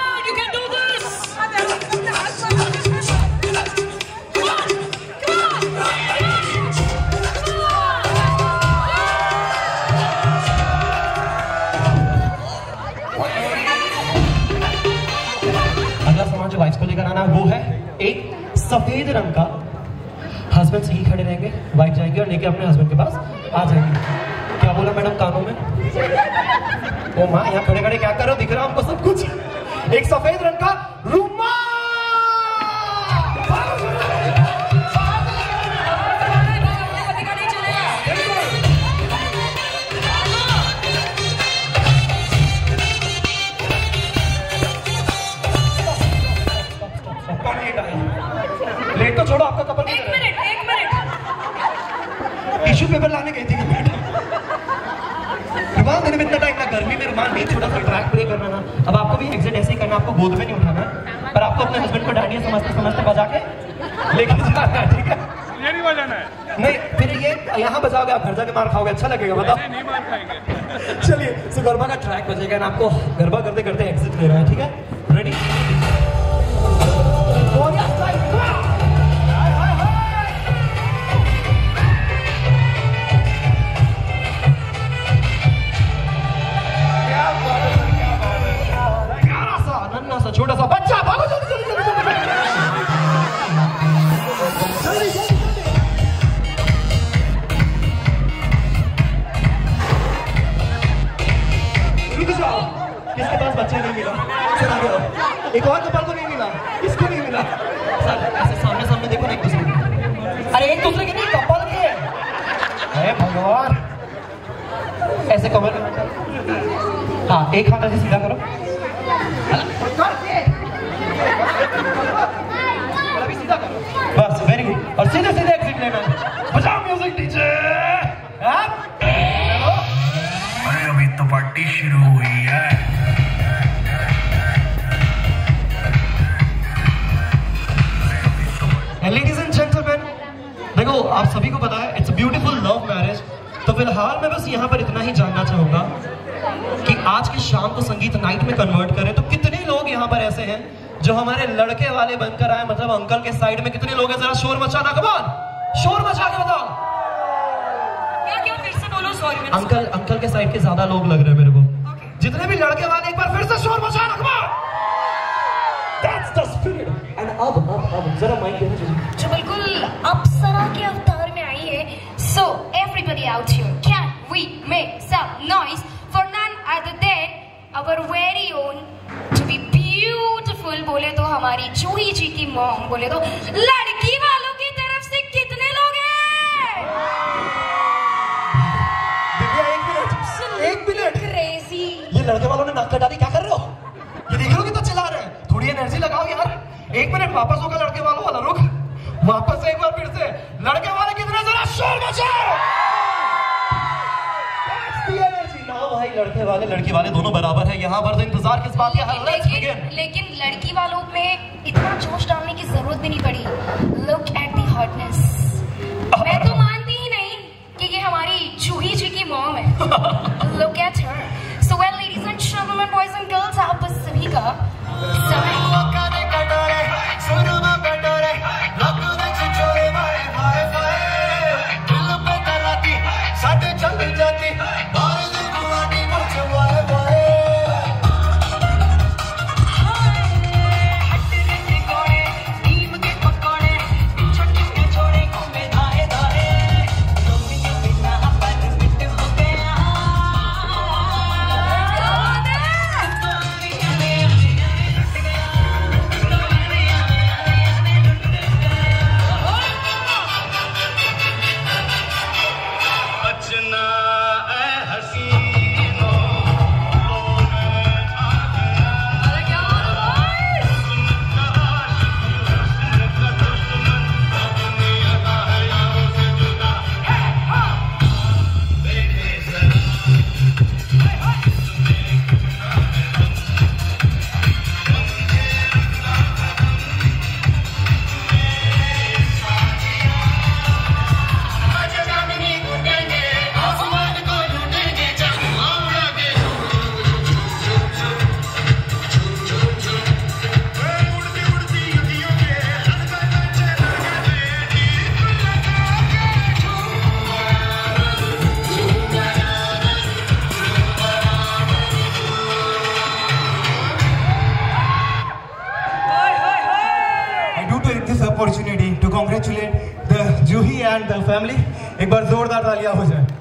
S8: जो वाइफ को लेकर आना है वो है एक सफेद रंग का हस्बैंड सही खड़े रहेंगे वाइफ जाएंगे और लेके अपने हस्बैंड के पास आ जाएंगे क्या बोला मैडम कानों में ओ माँ यहाँ खड़े खड़े क्या कर रहे हो दिख रहा हमको सब कुछ एक सफेद रंग का रुमाल लेट तो छोड़ो आपका कपल
S3: एक मिनट एक मिनट
S8: टिश्यू पेपर लाने गई थी रुमाल देने में इतना टाइम ना गर्मी में रुमाल नहीं छोड़ा लेकिन आपको गोद में नहीं उठाना है, पर आपको अपने हस्बैंड को डांडिया समझते समझते बजा के लेके जाना है, ठीक है?
S10: ये नहीं बजाना है।
S8: नहीं, फिर ये यहाँ बजाओगे, आप घर जाके मार खाओगे, अच्छा लगेगा, बताओ?
S10: नहीं, नहीं मार खाएंगे।
S8: चलिए, सो गरबा का ट्रैक बजेगा ना, आपको गरबा करते करते एग्जिट ले रहा है, ठीक है? रेडी? नन्ना सा छोटा सा बच्चा, भागो जल्दी जल्दी जल्दी जल्दी जल्दी रुक जाओ, किसके पास बच्चे नहीं मिला? चला गया, एक और कपल को नहीं मिला, इसको नहीं मिला। सर ऐसे सामने सामने देखो ना एक दूसरे को, अरे एक दूसरे के नहीं, कपल के। अरे भगवान, ऐसे कमर में, हाँ एक हाथ ऐसे सीधा करो, अभी सीधा करो, बस वेरी गुड, और सीधे सीधे एग्जिट लेना है। बजाओ म्यूजिक डीजे।
S6: अरे अभी तो पार्टी शुरू हुई है।
S8: लेडीज एंड जेंटलमैन, देखो आप सभी को पता है इट्स ब्यूटीफुल लव मैरिज, तो फिलहाल मैं बस यहाँ पर इतना ही जानना चाहूंगा कि आज की शाम को संगीत नाइट में कन्वर्ट करें तो कितने लोग यहाँ पर ऐसे हैं जो हमारे लड़के वाले बनकर आए, मतलब अंकल के साइड में कितने लोग हैं? जरा शोर मचाना, कमान शोर मचा के बताओ।
S3: क्या क्या फिर से बोलो, सॉरी।
S8: अंकल अंकल के साइड के ज्यादा लोग लग रहे हैं मेरे को। okay. जितने भी लड़के वाले एक बार फिर से शोर मचाना, कमान। That's the spirit. And अब अब अब जरा माइक देना चाहिए,
S11: जो बिल्कुल अप्सरा के अवतार में आई है। So everybody out here, can we make some noise for none other than our very own to be beautiful? बोले तो हमारी जूही जी की मॉम, बोले तो लड़की वालों की तरफ से कितने लोग हैं?
S8: दिव्या एक मिनट, एक मिनट।
S11: क्रेजी।
S8: ये लड़के वालों ने नाक कटारी क्या कर रहे हो? ये देख लो कितना चिल्ला रहे हैं, थोड़ी एनर्जी लगाओ यार। एक मिनट वापस होगा लड़के वालों वाला, रुक वापस से एक बार फिर से लड़के वाले कितने, जरा शोर मचाओ। ना भाई, लड़के वाले लड़की वाले दोनों बराबर है यहाँ पर, तो इंतजार किस बात का है?
S11: लेकिन, लेकिन लड़की वालों में इतना जोश डालने की जरूरत भी नहीं पड़ी। Look at the hotness. मैं तो मानती ही नहीं कि ये हमारी जूही जी की मॉम है। Look at her. So well ladies and gentleman, boys and girls, आप सभी का समय
S5: opportunity to congratulate the Juhi and the family. एक बार जोरदार तालियां हो जाए।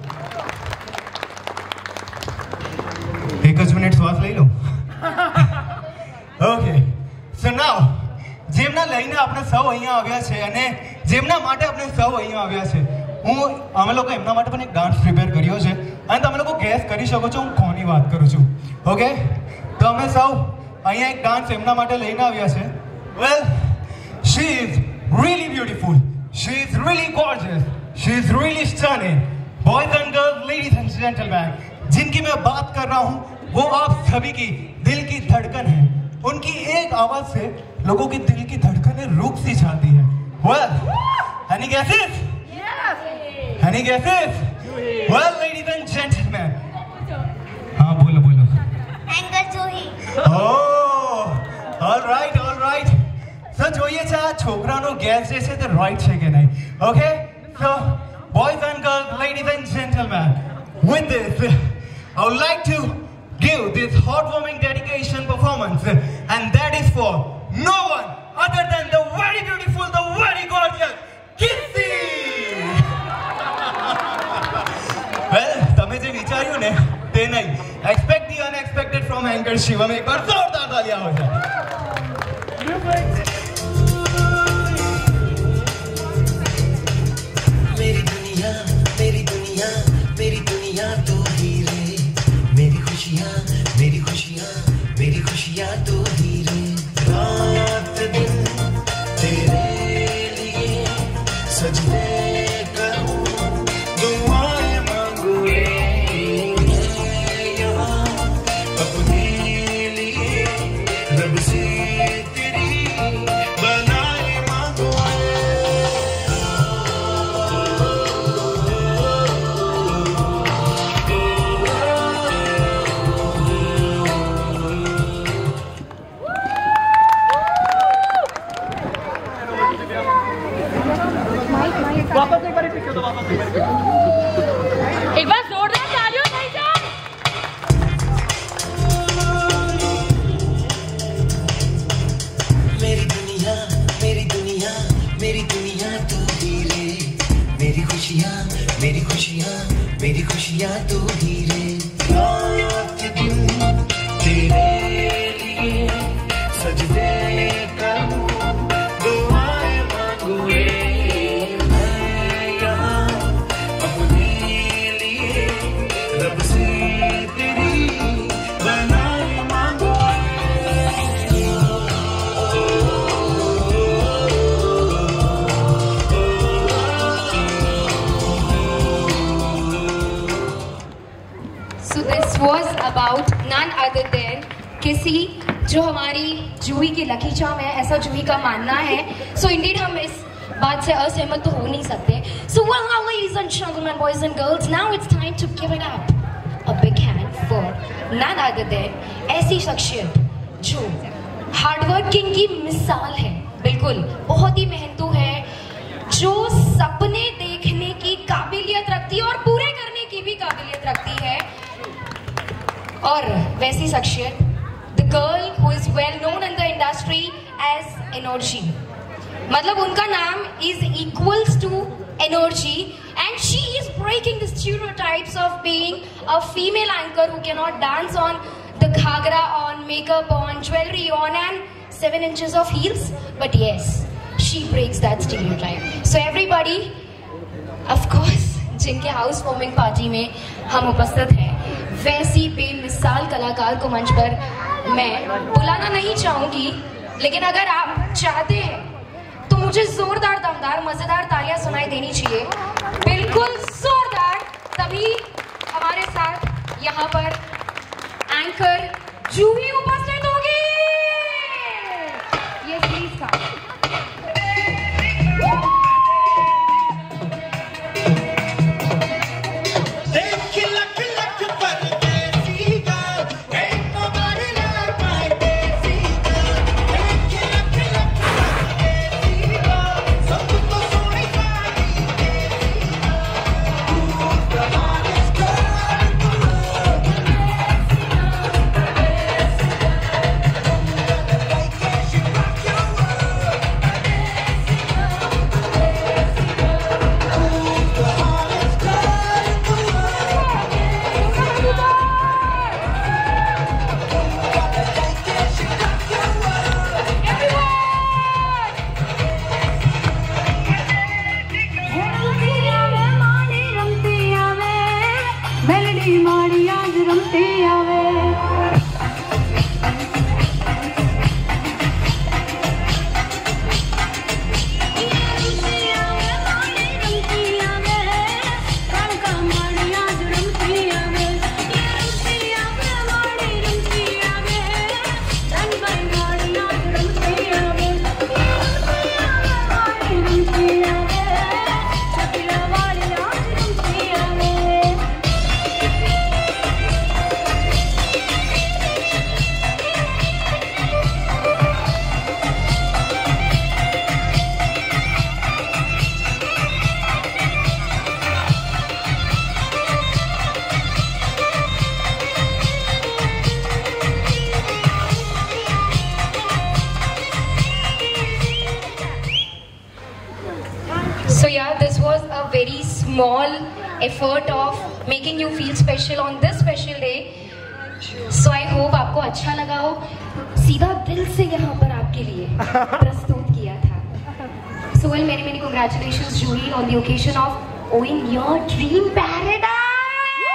S5: एक मिनट श्वास ले लो। Okay, so now જેમના લઈને આપણે સૌ અહીંયા આવ્યા છે અને જેમના માટે આપણે સૌ અહીંયા આવ્યા છે, હું અમે લોકો એમના માટે પણ એક ડાન્સ પ્રિપેર કર્યો છે અને તમે લોકો ગેસ કરી શકો છો હું કોની વાત કરું છું. ઓકે, તો અમે સૌ અહીંયા એક ડાન્સ એમના માટે લઈને આવ્યા છે. વેલ, she is really beautiful, she is really gorgeous, she is really stunning. Boys and girls, ladies and gentlemen, जिनकी मैं बात कर रहा हूँ वो आप सभी की दिल की धड़कन है, उनकी एक आवाज से लोगों के दिल की धड़कनें रुक सी जाती है। Well, any guesses? Yes. Any guesses? Well, ladies and gentlemen. हाँ बोलो बोलो।
S11: Anchor Juhi.
S5: Oh, all right, all right. So જોઈએ છે આ છોકરાનો ગેસ જે છે તે રાઈટ છે કે નહીં? Okay? So, boys and girls, ladies and gentlemen, with this, I would like to give this heartwarming dedication performance, and that is for no one other than the very beautiful, the very gorgeous Kissy. Well, તમે જે વિચાર્યું ને તે નહીં. Expect the unexpected from anchor Shivam. એક વાર જોરદાર તાળી આવો છે.
S10: मेरी दुनिया मेरी दुनिया मेरी दुनिया तू ही रे, मेरी खुशियाँ मेरी खुशियाँ मेरी खुशियाँ तू ही रे, रात दिन तेरे लिए सजदे करूँ, दुआएं मांगू यहाँ अपने लिए, रब से तेरी बनाए मांगू।
S8: वापस एक बार रिपीट कर दो, वापस एक बार रिपीट कर दो।
S4: एक बार जोरदार तालियों भाई साहब।
S10: मेरी दुनिया मेरी दुनिया मेरी दुनिया तू ही रे, मेरी खुशियाँ मेरी खुशियाँ मेरी खुशियाँ तू ही रे, रात दिन तेरे लिए सजदे करूँ, दुआएं मांगू मैं यहाँ अपने लिए, रब से तेरी बनाए मांगू।
S11: So this was about none other than किसी, जो हमारी जूही की लकी चार्म है, ऐसा जूही का मानना है। So indeed हम इस बात से असहमत तो हो नहीं सकते। So well now ladies and gentlemen, boys and girls, now it's time to give it up a big hand for none other than ऐसी शख्सियत जो हार्डवर्किंग की मिसाल है, बिल्कुल बहुत ही मेहनतू है, जो सपने देखने की काबिलियत रखती है और पूरे करने की भी काबिलियत रखती है। और वैसी शख्सियत, the girl who is well known in the industry as Energy, मतलब उनका नाम is equals to energy, and she is breaking the stereotypes of being a female anchor who cannot dance on the ghagra on, makeup on, jewelry on and seven inches of heels, but yes, she breaks that stereotype. So everybody, of course, जिनके हाउस वार्मिंग पार्टी में हम उपस्थित हैं, वैसी बेमिसाल कलाकार को मंच पर मैं बुलाना नहीं चाहूंगी, लेकिन अगर आप चाहते हैं तो मुझे जोरदार दमदार मजेदार तालियां सुनाई देनी चाहिए, बिल्कुल जोरदार, तभी हमारे साथ यहाँ पर एंकर जूही उपस्थित होगी। Yes please come. small effort of making you feel special on this special day. So I hope आपको अच्छा लगा हो. सीधा दिल से यहाँ पर आपके लिए प्रस्तुत किया था. So well, many many congratulations, Juhi, on the occasion of owning your dream paradise.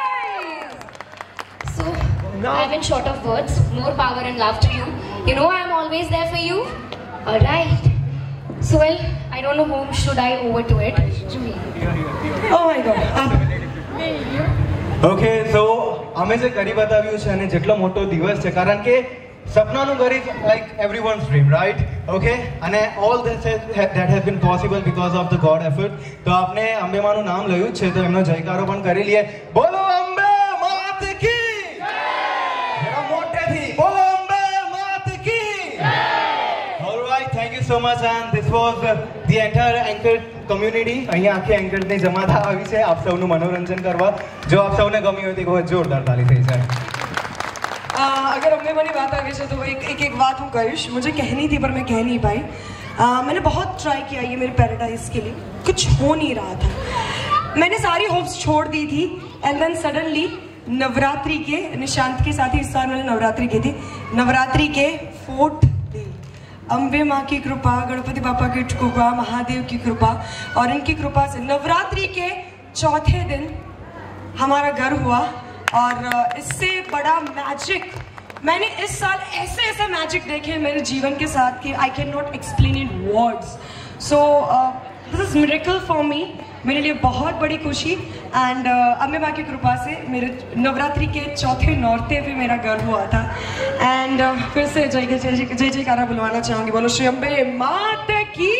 S11: So no. I've been short of words. More power and love to you. You know I'm always there for you. All right. So well, I don't know whom should I over to it. Juhi.
S3: Oh my God.
S5: Okay, so અમે જે કરી બતાવ્યું છે અને જેટલો મોટો દિવસ છે કારણ કે સપનાનું ઘર is like everyone's dream, right? Okay, અને all this that has been possible because of the god effort. તો આપણે અંબેમાનું નામ લયું જ છે તો એમનો જયકારો પણ કરી લઈએ. બોલો અંબે માત કી જય! મોટેથી બોલો અંબે માત કી જય! Alright, thank you so much and this was the entire anchor community. અહીંયા આખી એન્કર્સની જમાતા આવી છે આપ સૌનું મનોરંજન કરવા. જો આપ સૌને ગમ્યું હોય તો જોરદાર તાલી થઈ જાય.
S3: अगर हमने वाली बात आ गई है तो एक एक एक बात हूँ कहिश मुझे कहनी थी पर मैं कह नहीं पाई. आ, मैंने बहुत ट्राई किया ये मेरे पैराडाइज के लिए, कुछ हो नहीं रहा था. मैंने सारी होप्स छोड़ दी थी एंड देन सडनली नवरात्रि के निशांत के साथ ही इस साल मैंने नवरात्रि की थी. नवरात्रि के फोर्थ डे अम्बे माँ की कृपा, गणपति बापा की कृपा, महादेव की कृपा और इनकी कृपा से नवरात्रि के चौथे दिन हमारा घर हुआ. और इससे बड़ा मैजिक मैंने इस साल ऐसे ऐसे मैजिक देखे मेरे जीवन के साथ कि I can not explain in words. So this is miracle for me. मेरे लिए बहुत बड़ी खुशी एंड अम्बे माँ की कृपा से मेरे नवरात्रि के चौथे नौरते पे मेरा घर हुआ था. एंड uh, फिर से जय जय जय जयकारा बुलवाना चाहूँगी. बोलो श्री अम्बे माता की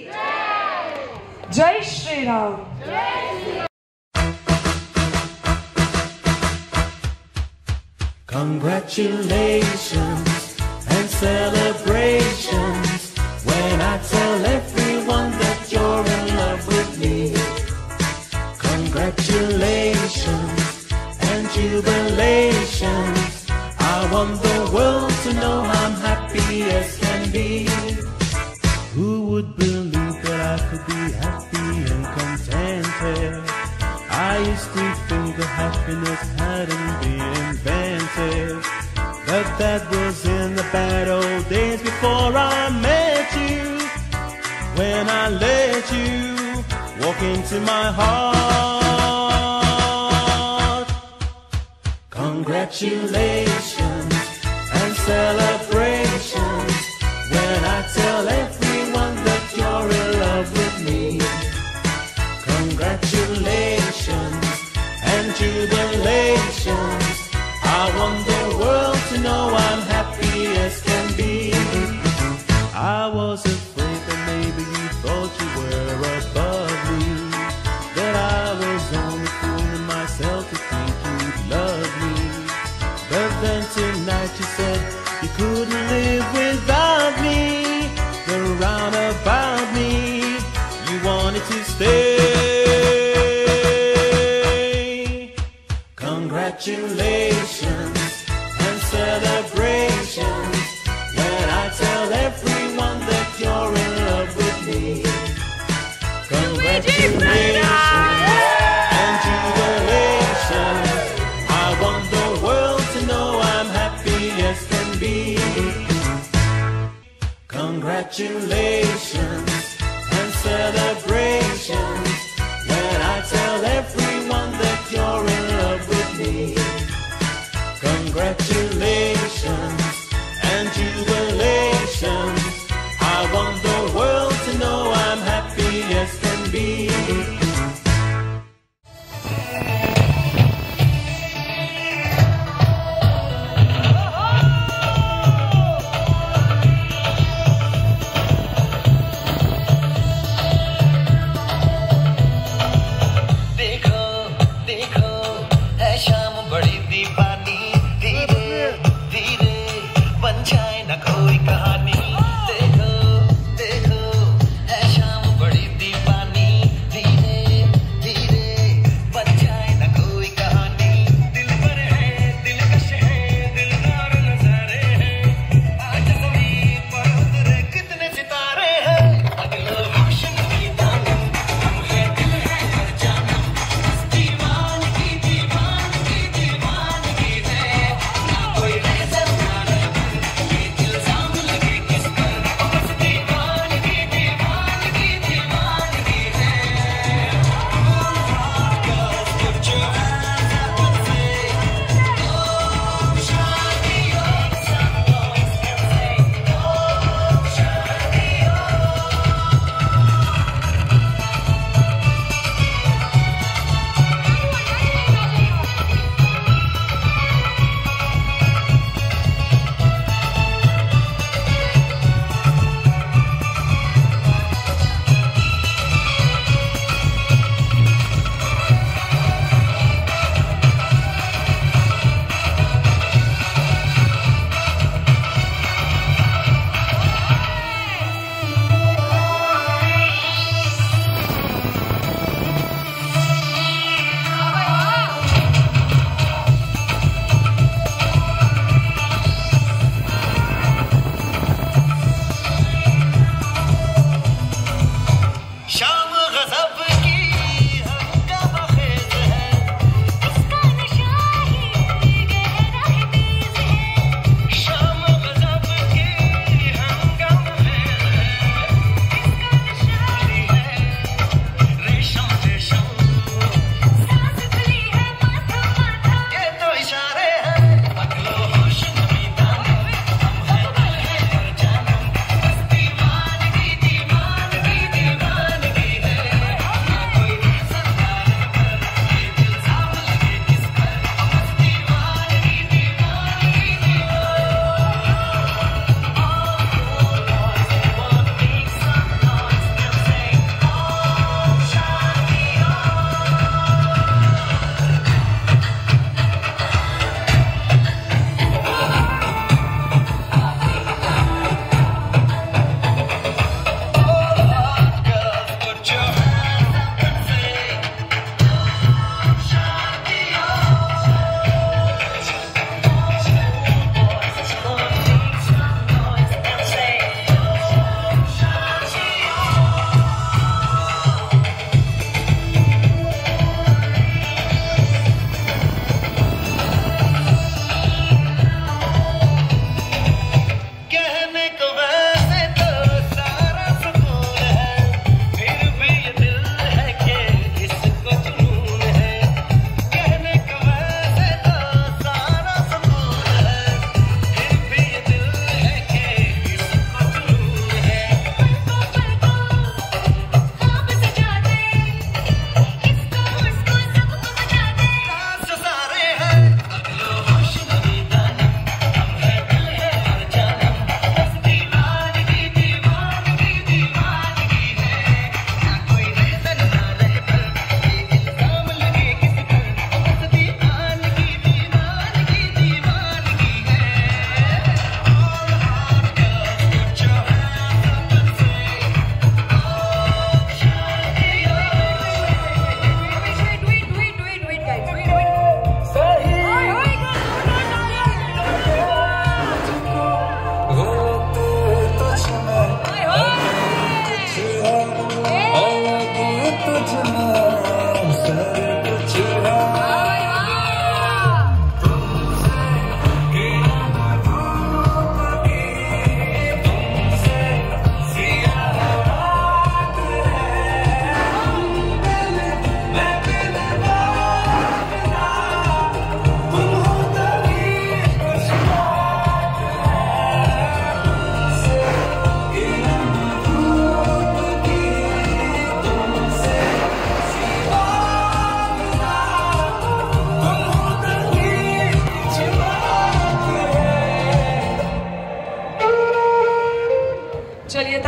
S3: जय. Shri Ram.
S10: Congratulations and celebrations when I tell everyone that you're in love with me. Congratulations and jubilations. I want the world to know I'm happy as can be. Who would believe that I could be happy and contented? I used to think that happiness hadn't been invented, but that was in the bad old days before I met you. When I let you walk into my heart. Congratulations and celebrations when I tell everyone that you're in love with me. Congratulations and jubilations. I want the world to know I'm happy as can be. I was afraid that maybe you thought you were above me, that I was only fooling myself to think you'd love me. But then tonight you said you couldn't live without me. You're round about me, you wanted to stay. Congratulations and celebrations when I tell everyone that you're in love with me. Congratulations and jubilations. I want the world to know I'm happy as can be. Congratulations and celebrations when I tell everyone that you're in love with me. Congratulations and jubilations. I want the world to know I'm happy as can be.
S12: शाम बड़ी दीवानी, धीरे धीरे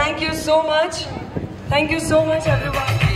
S3: Thank you so much. Thank you so much, everyone.